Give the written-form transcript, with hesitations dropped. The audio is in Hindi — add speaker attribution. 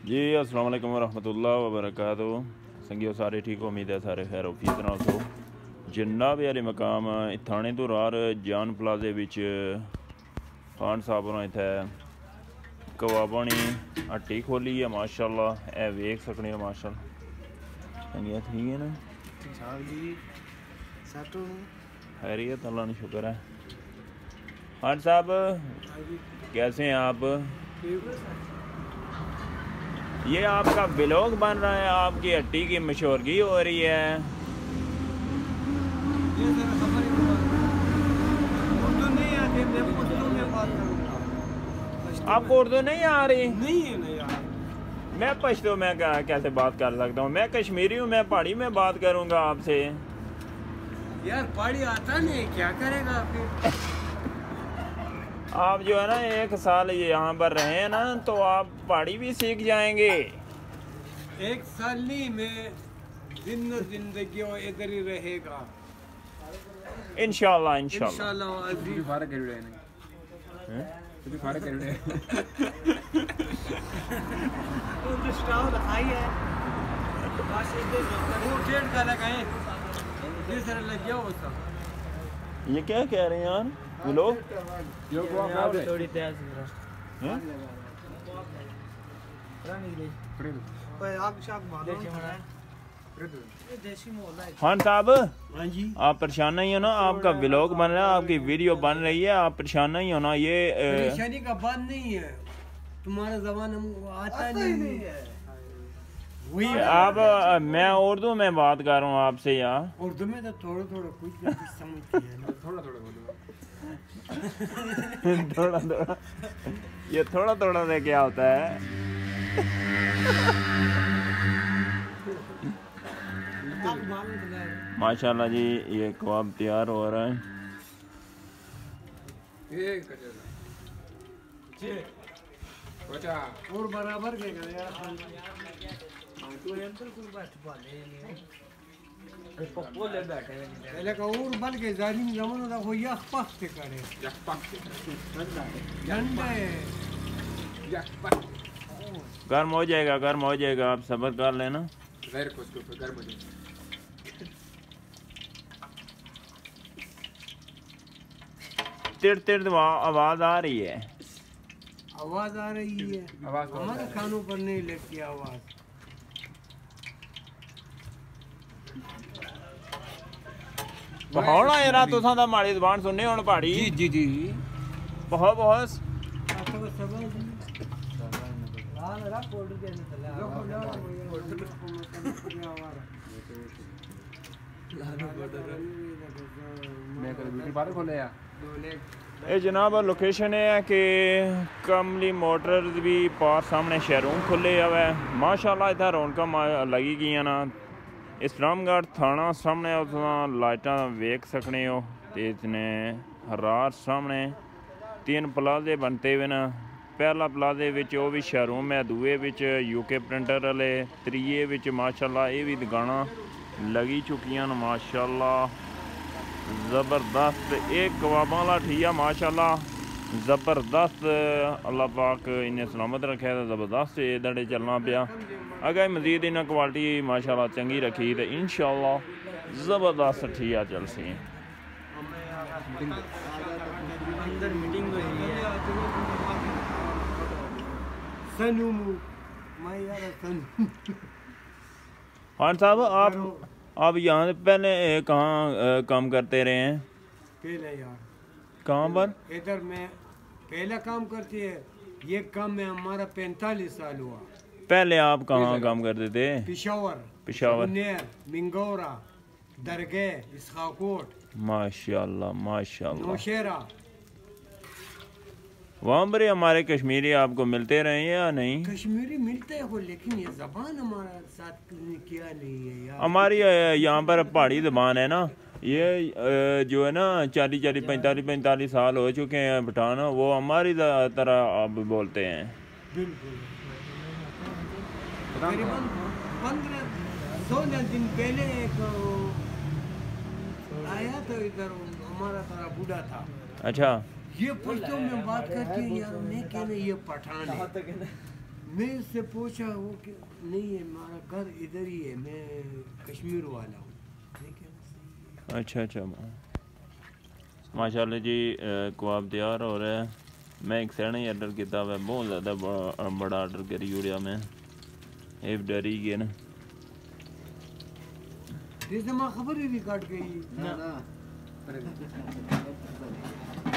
Speaker 1: जी अस्सलाम वालेकुम वरहमतुल्लाहि वबरकातुहू। संगियो सारे ठीक हो, उम्मीद है सारे खैर वफीत ना हो। जनाब यारे मकाम थाने तो रार जान प्लाजे विच खान साहब होना इत्थे कबाबानी हट्टी खोली है माशाअल्लाह। ए वेख सकने हो माशाअल्लाह। संगिया ठीक है ना खैरियत, अल्लाह ने शुक्र है। खान साहब कैसे हैं आप? ये आपका व्लॉग बन रहा है, आपकी हट्टी की मशहूरगी हो रही है। आपको उर्दू नहीं आ रही?
Speaker 2: नहीं है, नहीं यार।
Speaker 1: मैं पश्तो में कैसे बात कर सकता हूँ? मैं कश्मीरी हूँ, मैं पहाड़ी में बात करूँगा आपसे।
Speaker 2: यार पहाड़ी आता नहीं, क्या करेगा फिर?
Speaker 1: आप जो है ना 1 साल यहाँ पर रहे हैं ना, तो आप पहाड़ी भी सीख जाएंगे।
Speaker 2: 1 साल नहीं, मैं जिंदगी इधर ही रहेगा
Speaker 1: इंशाल्लाह। ये क्या कह रहे हैं यार लोग?
Speaker 2: थोड़ी
Speaker 1: खान साहब
Speaker 2: हाँ जी,
Speaker 1: आप परेशान नहीं हो ना? आपका व्लॉग बन रहा है, आपकी वीडियो बन रही है, आप परेशान नहीं हो ना? ये
Speaker 2: परेशानी का बात नहीं है, तुम्हारा जबान हमको आता नहीं है। वही
Speaker 1: आप मैं उर्दू में बात कर रहा हूँ आपसे यार।
Speaker 2: उर्दू में तो थोड़ा थोड़ा कुछ समझती है ना। थोड़ा
Speaker 1: थोड़ा थोड़ा ये थोड़ा थोड़ा से क्या होता है? माशाल्लाह जी, ये कबाब तैयार हो रहा है।
Speaker 2: और बराबर के पहले का और बल के जालिम जमाना था, वो यख पख से करे
Speaker 1: गर्म हो जाएगा, गर्म हो जाएगा, आप सब्र कर लेना। तिर तिर आवाज आ रही है।
Speaker 2: आवाज आ रही है, हमारे कानों पर नहीं लगती आवाज।
Speaker 1: पहाड़ा यार तुसां दा माड़ी ज़बान सुनने हुण पहाड़ी।
Speaker 3: जी जी
Speaker 1: बहुत बहुत ये जनाब लोकेशन है कि कमली मोटर्स भी पार सामने शहरों खुले हुए माशाल्लाह। इतना रौनक लगी गई ना। इस्लामगढ़ थाना सामने लाइटा वेख सकने हो। तो इतने हरार सामने 3 प्लाजे बनते हुए ना। पहला प्लाजे विच वो भी शोरूम है, दूए विच यूके प्रिंटर वाले, त्रीए विच माशाल्लाह ये भी दुकाना लगी चुकियां माशाल्लाह। ज़बरदस्त एक कबाबां वाला ठिया माशाल्लाह ज़बरदस्त। अल्लाह पाक इन्हें सलामत रखे तो ज़बरदस्त इधर चलना पिया। अगर मजीद इन्हें क्वालिटी माशाल्लाह चंगी रखी तो इंशाल्लाह ज़बरदस्त ठिया चल सी।
Speaker 2: अंदर मीटिंग
Speaker 1: खान साहब आप यहाँ से पहले कहाँ काम करते रहे हैं?
Speaker 2: पहले यार
Speaker 1: कहाँ पर?
Speaker 2: इधर में पहला काम करती है, ये काम में हमारा 45 साल हुआ।
Speaker 1: पहले आप कहाँ काम करते थे?
Speaker 2: पेशावर, मिंगौरा, दरगाह, इसहाकोट।
Speaker 1: माशाल्लाह माशाल्लाह।
Speaker 2: नौशेरा।
Speaker 1: वहाँ पर हमारे कश्मीरी आपको मिलते रहे या नहीं?
Speaker 2: कश्मीरी मिलते हो, लेकिन ये जबान हमारा साथ किया नहीं है यार।
Speaker 1: हमारी यहाँ पर पहाड़ी जबान है ना। ये जो है ना 40-45 साल हो चुके हैं पठान, वो हमारी तरह आप बोलते हैं।
Speaker 2: बिल्कुल। करीबन 15-16 दिन पहले एक आया तो इधर हमारा थोड़ा बूढ़ा था।
Speaker 1: अच्छा।
Speaker 2: ये पश्तो में बात करती है यार, मैं कहने ये पठान है। मैं उससे पूछा वो कि नहीं है हमारा घर इधर ही है, मैं कश्मीर वाला हूँ।
Speaker 1: अच्छा अच्छा माशाल्लाह जी कबाब तैयार हो रहा है। मैं एक सैना ही ऑर्डर किया हुआ, बहुत ज़्यादा बड़ा ऑर्डर करी उड़िया मैं ये डरी गया ना
Speaker 2: जैसे माँ खबर ही रिकॉर्ड गई
Speaker 3: ना